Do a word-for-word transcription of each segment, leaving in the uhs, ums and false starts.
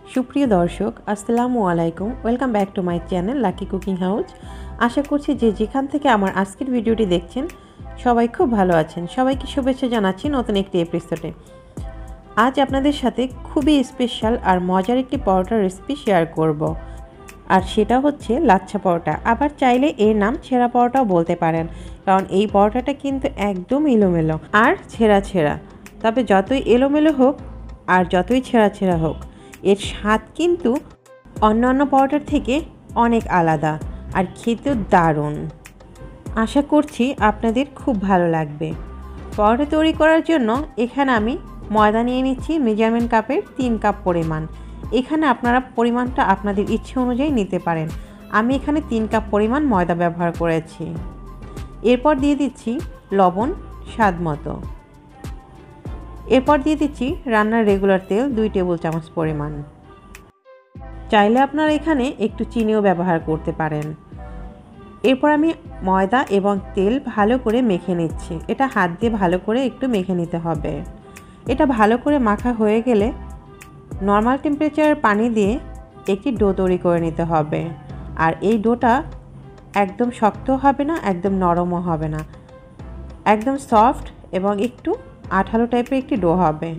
সুপ্রিয় দর্শক আসসালামু আলাইকুম, welcome back to my channel lucky cooking house. আশা করছি যে যেখান থেকে আমার আজকের ভিডিওটি দেখছেন সবাই খুব ভালো আছেন। সবাইকে শুভেচ্ছা জানাচ্ছি নতুন একটি এপিসোডে। আজ আপনাদের সাথে খুবই স্পেশাল আর মজার একটি পরোটার রেসিপি শেয়ার করব, আর সেটা হচ্ছে লাচ্ছা পরোটা। আবার চাইলে এর নাম ছেঁড়া পরোটাও বলতে পারেন, কারণ এই পরোটাটা কিন্তু একদম এলোমেলো আর ছেঁড়া ছেঁড়া। তবে যতই এলোমেলো হোক আর যতই ছেঁড়া ছেঁড়া হোক, এর স্বাদ কিন্তু অন্যান্য পরোটার থেকে অনেক আলাদা আর খেতেও দারুণ। আশা করছি আপনাদের খুব ভালো লাগবে। পরোটা তৈরি করার জন্য এখানে আমি ময়দা নিয়ে নিচ্ছি মেজারমেন্ট কাপের তিন কাপ পরিমাণ। এখানে আপনারা পরিমাণটা আপনাদের ইচ্ছে অনুযায়ী নিতে পারেন। আমি এখানে তিন কাপ পরিমাণ ময়দা ব্যবহার করেছি। এরপর দিয়ে দিচ্ছি লবণ স্বাদ মতো। এরপর দিয়ে দিচ্ছি রান্নার রেগুলার তেল দুই টেবিল চামচ পরিমাণ। চাইলে আপনারা এখানে একটু চিনিও ব্যবহার করতে পারেন। এরপর আমি ময়দা এবং তেল ভালো করে মেখে নিচ্ছি। এটা হাত দিয়ে ভালো করে একটু মেখে নিতে হবে। এটা ভালো করে মাখা হয়ে গেলে নর্মাল টেম্পারেচারের পানি দিয়ে একটি ডো তৈরি করে নিতে হবে। আর এই ডোটা একদম শক্ত হবে না, একদম নরমও হবে না, একদম সফট এবং একটু আঠালো টাইপের একটি ডো হবে।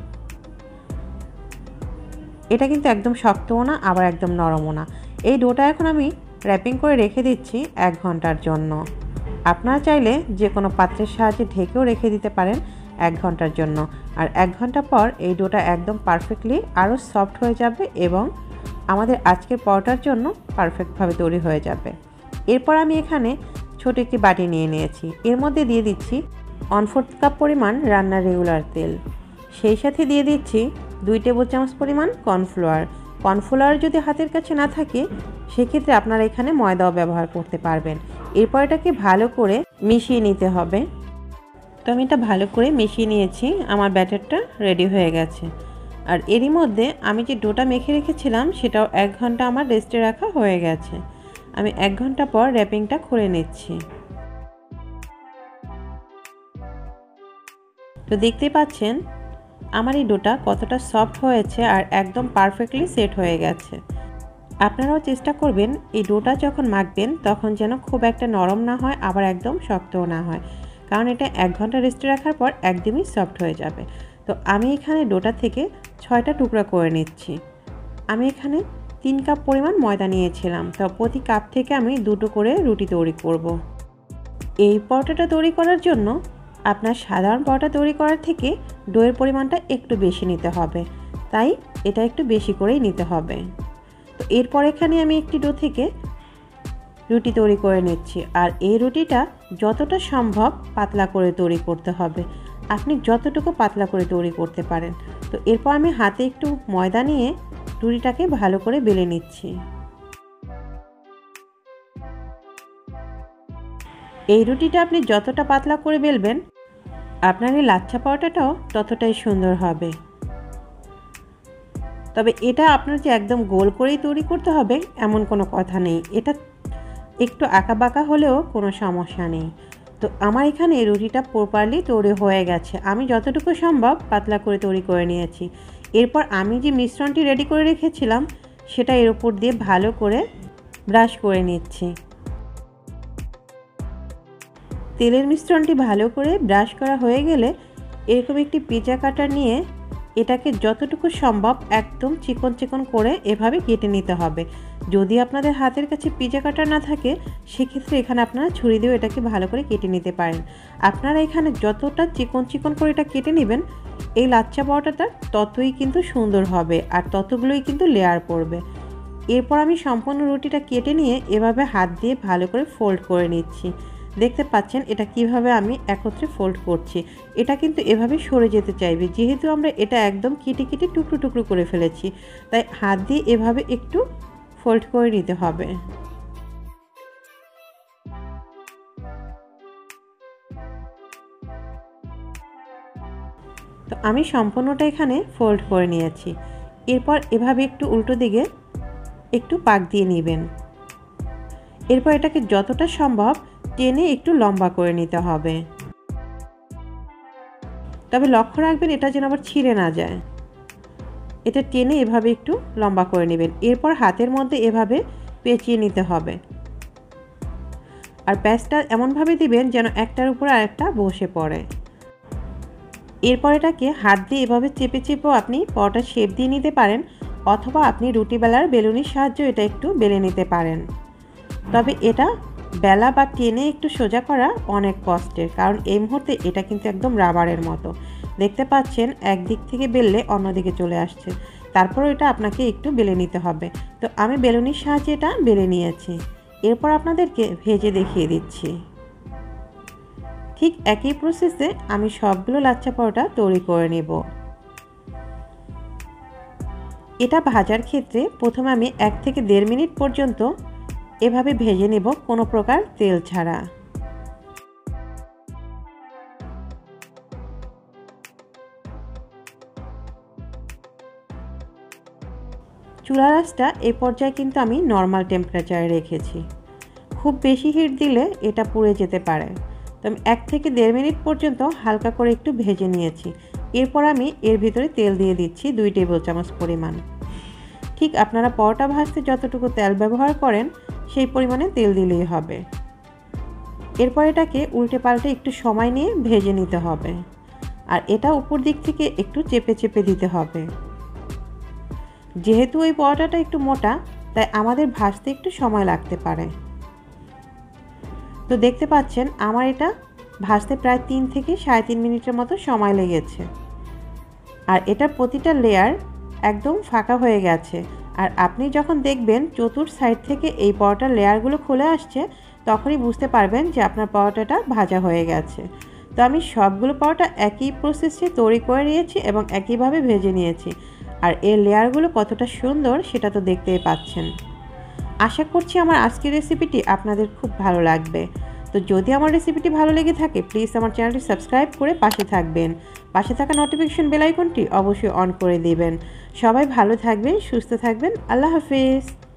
এটা কিন্তু একদম শক্তও না আবার একদম নরমও না। এই ডোটা এখন আমি র্যাপিং করে রেখে দিচ্ছি এক ঘন্টার জন্য। আপনারা চাইলে যে কোনো পাত্রের সাহায্যে ঢেকেও রেখে দিতে পারেন এক ঘন্টার জন্য। আর এক ঘন্টা পর এই ডোটা একদম পারফেক্টলি আরও সফট হয়ে যাবে এবং আমাদের আজকের পরোটার জন্য পারফেক্টভাবে তৈরি হয়ে যাবে। এরপর আমি এখানে ছোট একটি বাটি নিয়ে নিয়েছি। এর মধ্যে দিয়ে দিচ্ছি ওয়ান ফোর্থ কাপ পরিমাণ রান্নার রেগুলার তেল। সেই সাথে দিয়ে দিচ্ছি দুই টেবিল চামচ পরিমাণ কর্নফ্লাওয়ার। কর্নফ্লাওয়ার যদি হাতের কাছে না থাকে সেক্ষেত্রে আপনারা এখানে ময়দাও ব্যবহার করতে পারবেন। এরপর এটাকে ভালো করে মিশিয়ে নিতে হবে। তো আমি এটা ভালো করে মিশিয়ে নিয়েছি, আমার ব্যাটারটা রেডি হয়ে গেছে। আর এরই মধ্যে আমি যে ডোটা মেখে রেখেছিলাম সেটাও এক ঘন্টা আমার রেস্টে রাখা হয়ে গেছে। আমি এক ঘন্টা পর র্যাপিংটা খুলে নিচ্ছি। তো দেখতেই পাচ্ছেন আমার এই ডোটা কতটা সফট হয়েছে আর একদম পারফেক্টলি সেট হয়ে গেছে। আপনারাও চেষ্টা করবেন এই ডোটা যখন মাখবেন তখন যেন খুব একটা নরম না হয় আবার একদম শক্তও না হয়, কারণ এটা এক ঘন্টা রেস্টে রাখার পর একদমই সফট হয়ে যাবে। তো আমি এখানে ডোটা থেকে ছয়টা টুকরা করে নিচ্ছি। আমি এখানে তিন কাপ পরিমাণ ময়দা নিয়েছিলাম, তো প্রতি কাপ থেকে আমি দুটো করে রুটি তৈরি করব। এই পরোটাটা তৈরি করার জন্য আপনার সাধারণ পরোটা তৈরি করার থেকে ডোয়ের পরিমাণটা একটু বেশি নিতে হবে, তাই এটা একটু বেশি করেই নিতে হবে। তো এরপর এখানে আমি একটি ডো থেকে রুটি তৈরি করে নিচ্ছি। আর এই রুটিটা যতটা সম্ভব পাতলা করে তৈরি করতে হবে। আপনি যতটুকু পাতলা করে তৈরি করতে পারেন। তো এরপর আমি হাতে একটু ময়দা নিয়ে রুটিটাকে ভালো করে বেলে নিচ্ছি। এই রুটিটা আপনি যতটা পাতলা করে বেলবেন আপনার এই লাচ্ছা পরোটাটাও ততটাই সুন্দর হবে। তবে এটা আপনার যে একদম গোল করেই তৈরি করতে হবে এমন কোনো কথা নেই, এটা একটু আঁকাবাঁকা হলেও কোনো সমস্যা নেই। তো আমার এখানে রুটিটা প্রপারলি তৈরি হয়ে গেছে। আমি যতটুকু সম্ভব পাতলা করে তৈরি করে নিয়েছি। এরপর আমি যে মিশ্রণটি রেডি করে রেখেছিলাম সেটা এর উপর দিয়ে ভালো করে ব্রাশ করে নিচ্ছি। তেলের মিশ্রণটি ভালো করে ব্রাশ করা হয়ে গেলে এরকম একটি পিৎজা কাটার নিয়ে এটাকে যতটুকু সম্ভব একদম চিকন চিকন করে এভাবে কেটে নিতে হবে। যদি আপনাদের হাতের কাছে পিৎজা কাটার না থাকে সেক্ষেত্রে এখানে আপনারা ছুরি দিয়েও এটাকে ভালো করে কেটে নিতে পারেন। আপনারা এখানে যতটা চিকন চিকন করে এটা কেটে নেবেন এই লাচ্ছা পরোটাটা ততই কিন্তু সুন্দর হবে আর ততগুলোই কিন্তু লেয়ার পড়বে। এরপর আমি সম্পূর্ণ রুটিটা কেটে নিয়ে এভাবে হাত দিয়ে ভালো করে ফোল্ড করে নিচ্ছি। দেখতে পাচ্ছেন এটা কিভাবে আমি একত্রে ফোল্ড করছি। এটা কিন্তু এভাবে সরে যেতে চাইবে, যেহেতু আমরা এটা একদম কেটে কেটে টুকরো টুকরো করে ফেলেছি, তাই হাত দিয়ে এভাবে একটু ফোল্ড করে নিতে হবে। তো আমি সম্পূর্ণটা এখানে ফোল্ড করে নিয়েছি। এরপর এভাবে একটু উল্টো দিকে একটু পাক দিয়ে নেবেন। এরপর এটাকে যতটা সম্ভব টেনে একটু লম্বা করে নিতে হবে। তবে লক্ষ্য রাখবেন এটা যেন আবার ছিঁড়ে না যায়। এটা টেনে এভাবে একটু লম্বা করে নেবেন। এরপর হাতের মধ্যে এভাবে পেঁচিয়ে নিতে হবে। আর প্যাঁচটা এমনভাবে দিবেন যেন একটার উপর আরেকটা বসে পড়ে। এরপর এটাকে হাত দিয়ে এভাবে চেপে চেপেও আপনি পরোটার শেপ দিয়ে নিতে পারেন, অথবা আপনি রুটি বেলার বেলুনির সাহায্যে এটা একটু বেলে নিতে পারেন। তবে এটা বেলা বা টেনে একটু সোজা করা অনেক কষ্টের, কারণ এই মুহূর্তে এটা কিন্তু একদম রাবারের মতো। দেখতে পাচ্ছেন একদিক থেকে বেললে অন্যদিকে চলে আসছে, তারপর এটা আপনাকে একটু বেলে নিতে হবে। তো আমি বেলুনির সাহায্যে এটা বেলে নিয়েছি। এরপর আপনাদেরকে ভেজে দেখিয়ে দিচ্ছি। ঠিক একই প্রসেসে আমি সবগুলো লাচ্ছা পরোটা তৈরি করে নেব। এটা ভাজার ক্ষেত্রে প্রথমে আমি এক থেকে দেড় মিনিট পর্যন্ত এভাবে ভেজে নেব, কোনো প্রকার তেল ছাড়া। চুলার আঁচটা এই পর্যায়ে কিন্তু আমি নর্মাল টেম্পারেচারে রেখেছি। খুব বেশি হিট দিলে এটা পুড়ে যেতে পারে। তো আমি এক থেকে দেড় মিনিট পর্যন্ত হালকা করে একটু ভেজে নিয়েছি। এরপর আমি এর ভিতরে তেল দিয়ে দিচ্ছি দুই টেবিল চামচ পরিমাণ। ঠিক আপনারা পরোটা ভাজতে যতটুকু তেল ব্যবহার করেন সেই পরিমাণে তেল দিলেই হবে। এরপর এটাকে উল্টে পাল্টে একটু সময় নিয়ে ভেজে নিতে হবে। আর এটা উপর দিক থেকে একটু চেপে চেপে দিতে হবে। যেহেতু এই পরোটাটা একটু মোটা, তাই আমাদের ভাজতে একটু সময় লাগতে পারে। তো দেখতে পাচ্ছেন আমার এটা ভাজতে প্রায় তিন থেকে সাড়ে তিন মিনিটের মতো সময় লেগেছে। আর এটার প্রতিটা লেয়ার একদম ফাঁকা হয়ে গেছে। আর আপনি যখন দেখবেন চতুর সাইড থেকে এই পরোটার লেয়ারগুলো খুলে আসছে, তখনই বুঝতে পারবেন যে আপনার পরোটাটা ভাজা হয়ে গেছে। তো আমি সবগুলো পরোটা একই প্রসেসে তৈরি করে নিয়েছি এবং একইভাবে ভেজে নিয়েছি। আর এর লেয়ারগুলো কতটা সুন্দর সেটা তো দেখতেই পাচ্ছেন। আশা করছি আমার আজকের রেসিপিটি আপনাদের খুব ভালো লাগবে। তো যদি আমার রেসিপিটি ভালো লেগে থাকে, প্লিজ আমার চ্যানেলটি সাবস্ক্রাইব করে পাশে থাকবেন। পাশে থাকা নোটিফিকেশন বেল আইকনটি অবশ্যই অন করে দিবেন। সবাই ভালো থাকবেন, সুস্থ থাকবেন। আল্লাহ হাফেজ।